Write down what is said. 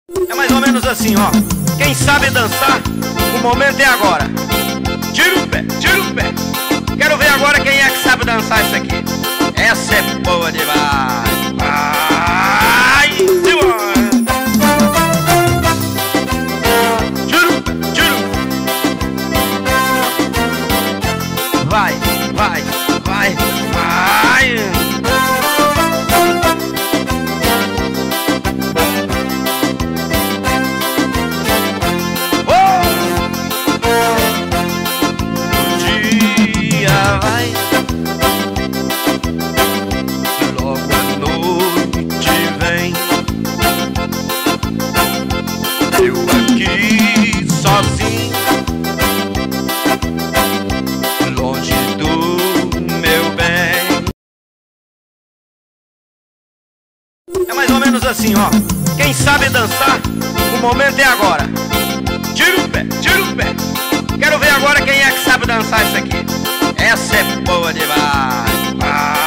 É mais ou menos assim, ó. Quem sabe dançar, o momento é agora. Tira o pé, tira o pé. Quero ver agora quem é que sabe dançar isso aqui. Essa é boa demais. Vai, demais. Vai, vai, vai, vai. O dia vai, logo a noite vem. Eu aqui sozinho, longe do meu bem. É mais ou menos assim, ó. Quem sabe dançar, o momento é agora. Tira o pé, tira o pé. Quero ver agora quem é que sabe dançar isso aqui. Essa é boa demais.